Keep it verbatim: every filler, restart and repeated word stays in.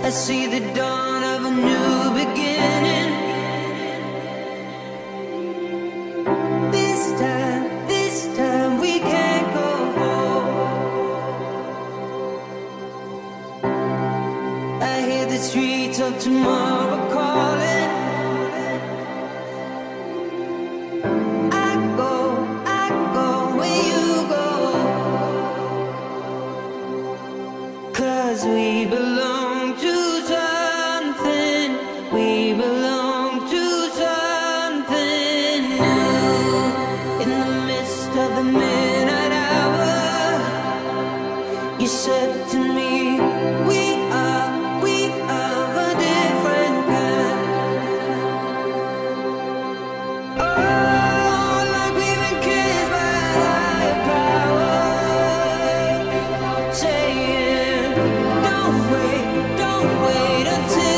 I see the dawn of a new beginning. This time, this time we can't go home. I hear the streets of tomorrow calling. I go, I go where you go, 'cause we belong to something. We belong to something new. In the midst of the midnight hour, you said to me, we are, we are a different kind. Oh, like we've been kissed by a higher power, saying, don't wait, don't wait until